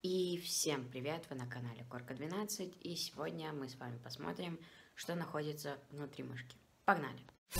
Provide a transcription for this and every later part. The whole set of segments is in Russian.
И всем привет, вы на канале Корка 12, и сегодня мы с вами посмотрим, что находится внутри мышки. Погнали!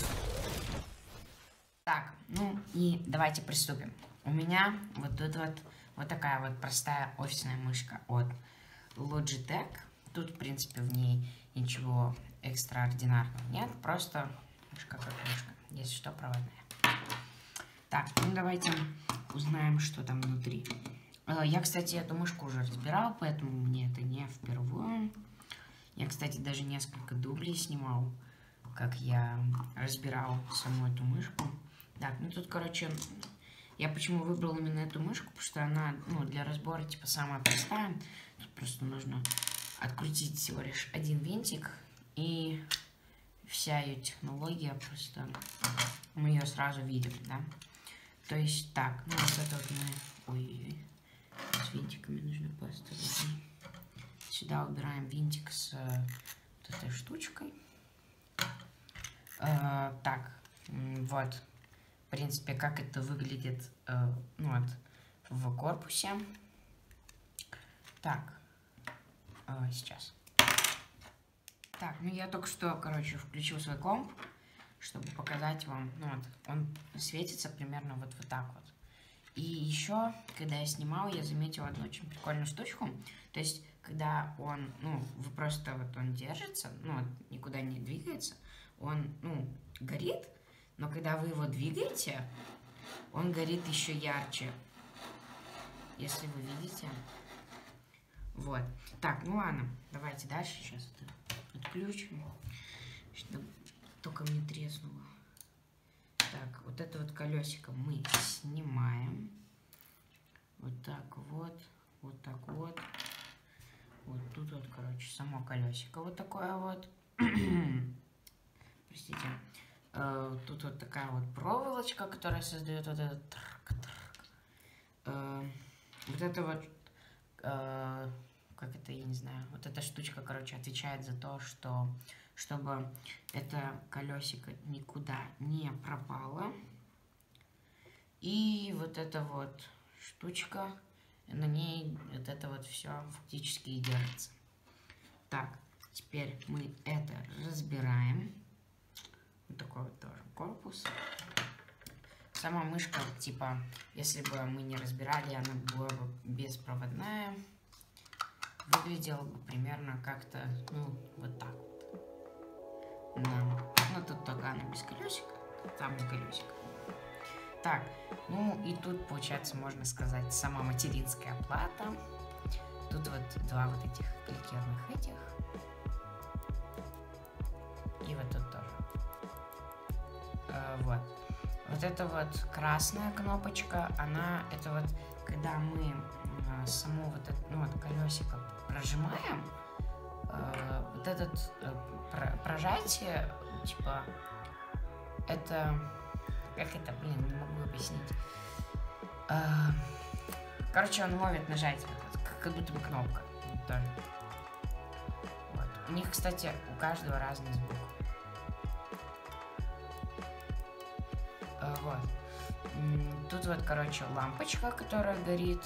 Так, ну и давайте приступим. У меня вот тут вот такая вот простая офисная мышка от Logitech. Тут, в принципе, в ней ничего экстраординарного нет, просто мышка как мышка, если что, проводная. Так, ну давайте узнаем, что там внутри. Я, кстати, эту мышку уже разбирал, поэтому мне это не впервые. Я, кстати, даже несколько дублей снимал, как я разбирал саму эту мышку. Так, ну тут, короче, я почему выбрал именно эту мышку, потому что она, ну, для разбора, типа, самая простая. Тут просто нужно открутить всего лишь один винтик, и вся ее технология просто, мы ее сразу видим, да. То есть, так, ну вот это вот мы, ой-ой-ой, с винтиками нужно поосторожнее. Сюда убираем винтик с вот этой штучкой. Так, вот, в принципе, как это выглядит, ну вот, в корпусе. Так, сейчас. Так, ну я только что, короче, включил свой комп, чтобы показать вам, ну вот, он светится примерно вот так вот. И еще, когда я снимал, я заметил одну очень прикольную штучку. То есть, когда он, ну, вы просто вот он держится, ну, вот, никуда не двигается, он, ну, горит, но когда вы его двигаете, он горит еще ярче, если вы видите. Вот. Так, ну ладно, давайте дальше сейчас это отключим, чтобы только мне треснуло. Так, вот это вот колесико мы снимаем. Вот так вот, вот так вот. Вот тут вот, короче, само колесико вот такое вот. Простите. Тут вот такая вот проволочка, которая создает вот этот вот это вот, как это, я не знаю, вот эта штучка, короче, отвечает за то, что чтобы это колесико никуда не пропало. И вот эта вот штучка, на ней вот это вот все фактически и держится. Так, теперь мы это разбираем. Вот такой вот тоже корпус. Сама мышка, типа, если бы мы не разбирали, она была бы беспроводная. Выглядела бы примерно как-то, ну, вот так вот. Да. Ну, тут только она без колесика, там колесико. Так, ну и тут, получается, можно сказать, сама материнская плата. Тут вот два вот этих кликерных этих. И вот тут тоже. Вот. Вот это вот красная кнопочка, она, это вот, когда мы само вот это, ну, вот колесико прожимаем, вот этот прожатие, типа, это, как это, блин, не могу объяснить. Короче, он ловит нажатие, как будто бы кнопка. Тоже. Вот. У них, кстати, у каждого разный звук. Вот. Тут вот, короче, лампочка, которая горит.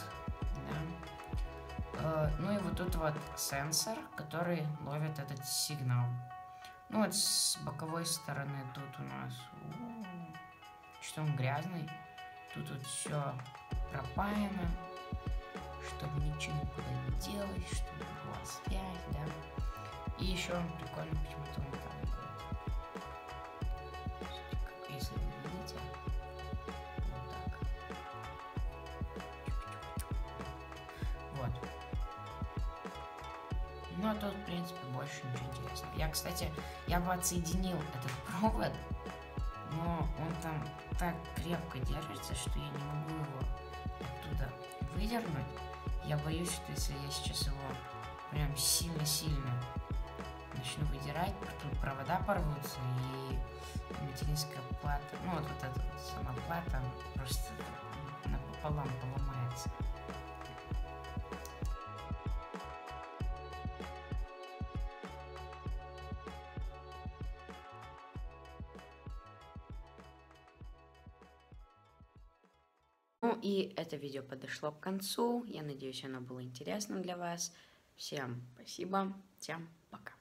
Да. Ну и вот тут вот сенсор, который ловит этот сигнал. Ну вот с боковой стороны тут у нас... Что он грязный. Тут вот все пропаяно, чтобы ничего никуда не делать, чтобы была связь, да. И еще прикольно, почему-то он там будет. Как если вы видите, вот так. Вот. Ну а тут, в принципе, больше ничего интересного. Я, кстати, я бы отсоединил этот провод, но он там так крепко держится, что я не могу его оттуда выдернуть. Я боюсь, что если я сейчас его прям сильно-сильно начну выдирать, тут провода порвутся, и материнская плата, ну вот эта вот сама плата просто напополам поломается. Ну и это видео подошло к концу. Я надеюсь, оно было интересным для вас. Всем спасибо. Всем пока.